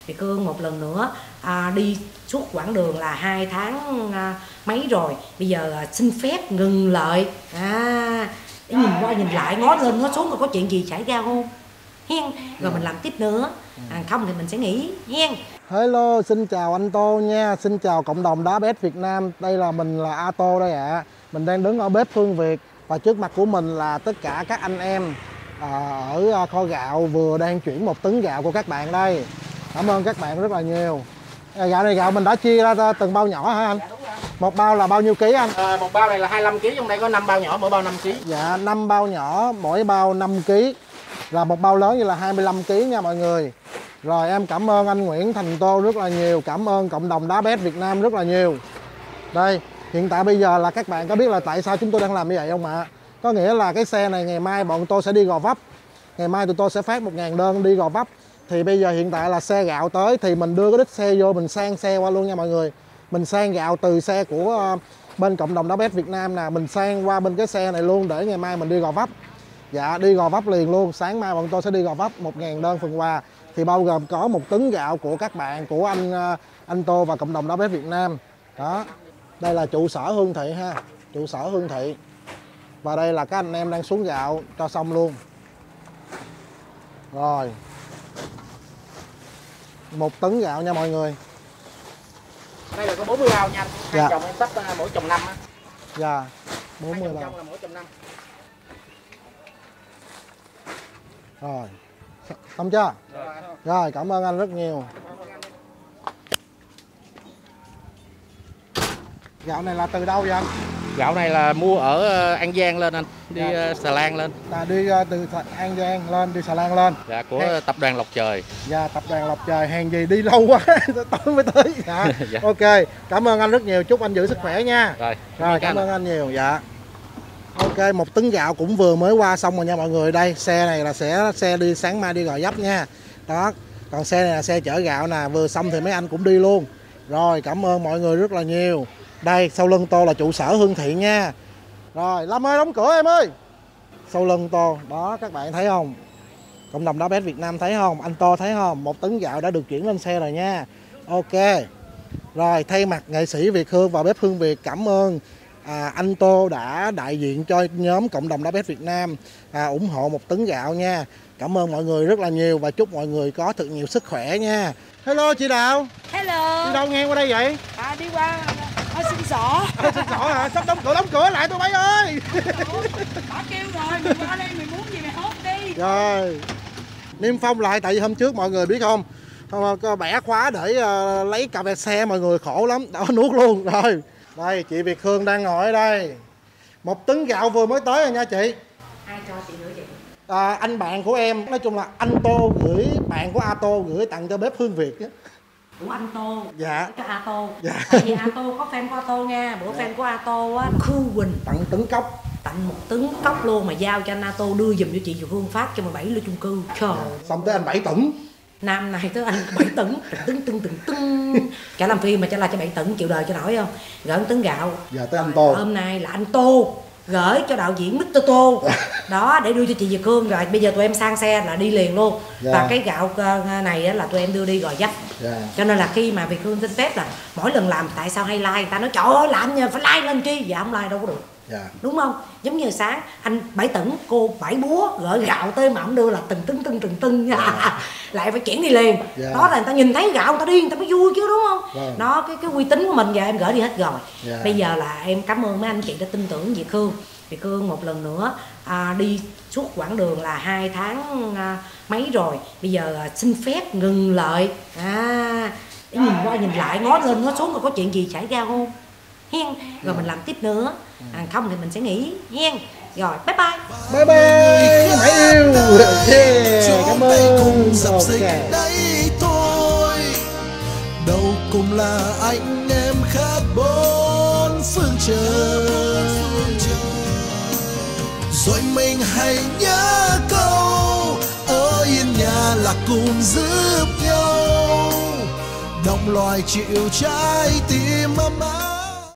Việt Cương một lần nữa đi suốt quãng đường là 2 tháng mấy rồi, bây giờ xin phép ngừng lại để nhìn qua nhìn lại, ngó lên ngó xuống có chuyện gì xảy ra không hen, rồi mình làm tiếp nữa, không thì mình sẽ nghỉ hen. Hello, xin chào anh Tô nha, xin chào cộng đồng đá bếp Việt Nam. Đây là mình là A Tô đây ạ. Mình đang đứng ở bếp Phương Việt và trước mặt của mình là tất cả các anh em ở kho gạo vừa đang chuyển 1 tấn gạo của các bạn đây. Cảm ơn các bạn rất là nhiều. Gạo này gạo mình đã chia ra từng bao nhỏ hả anh? Dạ, đúng rồi. Một bao là bao nhiêu ký anh? Một bao này là 25 kg, trong đây có 5 bao nhỏ, mỗi bao 5 kg. Dạ, 5 bao nhỏ, mỗi bao 5 kg. Là một bao lớn như là 25 kg nha mọi người. Rồi em cảm ơn anh Nguyễn Thành Tô rất là nhiều, cảm ơn cộng đồng đá bếp Việt Nam rất là nhiều. Đây, hiện tại bây giờ là các bạn có biết là tại sao chúng tôi đang làm như vậy không ạ? Có nghĩa là cái xe này ngày mai bọn tôi sẽ đi Gò Vấp. Ngày mai tụi tôi sẽ phát 1000 đơn đi Gò Vấp. Thì bây giờ hiện tại là xe gạo tới thì mình đưa cái đít xe vô, mình sang xe qua luôn nha mọi người. Mình sang gạo từ xe của bên cộng đồng đá bếp Việt Nam nè, mình sang qua bên cái xe này luôn để ngày mai mình đi Gò Vấp. Dạ, đi Gò Vấp liền luôn, sáng mai bọn tôi sẽ đi Gò Vấp, 1000 đơn phần quà. Thì bao gồm có 1 tấn gạo của các bạn, của anh Tô và cộng đồng đá bếp Việt Nam. Đó, đây là trụ sở Hương Thị ha, trụ sở Hương Thị. Và đây là các anh em đang xuống gạo cho xong luôn. Rồi 1 tấn gạo nha mọi người. Đây là có 40 bao nha anh. Hai chồng em sắp mỗi chồng 5 á. Dạ, 40 bao. Là mỗi chồng 5. Rồi, xong chưa? Rồi, cảm ơn anh rất nhiều. Gạo này là từ đâu vậy anh? Gạo này là mua ở An Giang lên anh, đi Xà Lan lên. Đi từ An Giang lên, đi Xà Lan lên. Dạ, của tập đoàn Lộc Trời. Dạ, tập đoàn Lộc Trời, hàng gì đi lâu quá, tối mới tới. Dạ. Dạ. Ok, cảm ơn anh rất nhiều, chúc anh giữ sức khỏe nha. Rồi, cảm ơn anh nhiều. Dạ. Ok, 1 tấn gạo cũng vừa mới qua xong rồi nha mọi người. Đây, xe này là xe đi sáng mai đi Gò Vấp nha. Đó, còn xe này là xe chở gạo nè, vừa xong thì mấy anh cũng đi luôn. Rồi, cảm ơn mọi người rất là nhiều. Đây, sau lưng Tô là trụ sở Hương Thị nha. Rồi, Lâm ơi đóng cửa em ơi. Sau lưng Tô, đó các bạn thấy không? Cộng đồng đá bếp Việt Nam thấy không? Anh Tô thấy không? 1 tấn gạo đã được chuyển lên xe rồi nha. Ok. Rồi, thay mặt nghệ sĩ Việt Hương và bếp Hương Việt cảm ơn anh Tô đã đại diện cho nhóm cộng đồng đá bếp Việt Nam ủng hộ 1 tấn gạo nha. Cảm ơn mọi người rất là nhiều và chúc mọi người có thật nhiều sức khỏe nha. Hello chị Đào. Hello. Đi đâu ngang qua đây vậy? Đi qua xin xỏ. Xin xỏ hả? Sắp đóng cửa lại tụi bay ơi. Bà kêu rồi, mày qua đây mày muốn gì mày hốt đi. Rồi, niêm phong lại tại vì hôm trước mọi người biết không? Có bẻ khóa để lấy cà phê xe, mọi người khổ lắm, đó nuốt luôn. Rồi, đây chị Việt Hương đang ngồi ở đây. 1 tấn gạo vừa mới tới rồi nha chị. Ai cho chị gửi vậy? Anh bạn của em, nói chung là anh Tô gửi, bạn của A Tô gửi tặng cho bếp Hương Việt á. Của anh Tô. Dạ. Cho A Tô. Dạ. Tại vì A Tô có fan của A Tô nha. Bữa fan của A Tô á, Khương Quỳnh Tặng tấn cốc. tặng 1 tấn cốc luôn mà giao cho anh A Tô đưa giùm cho chị Việt Hương phát cho 17 lô chung cư. Trời. Xong tới anh 7 tấn. Năm này tới anh 7 tấn. Tưng. Cả làm phim mà trả lại cho 7 tấn chịu đời cho nổi không? Gửi 1 tấn gạo. Giờ tới anh Tô. Hôm nay là anh Tô gửi cho đạo diễn Mr. Tô đó để đưa cho chị Việt Hương. Rồi bây giờ tụi em sang xe là đi liền luôn. Và cái gạo này là tụi em đưa đi Gò Vấp. Cho nên là khi mà Việt Hương xin phép là mỗi lần làm tại sao hay like, người ta nói trời ơi làm nha phải like lên chi, dạ không like đâu có được. Đúng không? Giống như sáng anh 7 tấn, cô 7 búa gửi gạo tới mà ông đưa là từng tưng lại phải chuyển đi liền. Đó là người ta nhìn thấy gạo người ta đi, người ta mới vui chứ đúng không? Đó, cái uy tín của mình giờ em gửi đi hết rồi. Bây giờ là em cảm ơn mấy anh chị đã tin tưởng Việt Hương. Việt Hương một lần nữa đi suốt quãng đường là 2 tháng mấy rồi, bây giờ xin phép ngừng lại để nhìn qua nhìn lại, ngó lên ngó xuống có chuyện gì xảy ra không hen, rồi mình làm tiếp nữa, không thì mình sẽ nghỉ hen. Rồi bye bye. Bye bye mãi yêu. Cảm ơn. Okay. Đây thôi, đâu cùng là anh em khác 4 phương trời. Rồi mình hãy nhớ câu ở yên nhà là cùng giúp nhau, đồng loài chịu trái tim ấm áp.